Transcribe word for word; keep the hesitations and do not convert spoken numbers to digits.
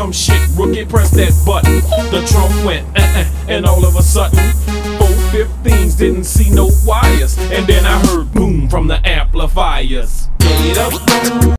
some shit, rookie, press that button. The trunk went uh-uh, and all of a sudden four fifteens didn't see no wires, and then I heard boom from the amplifiers. Get up.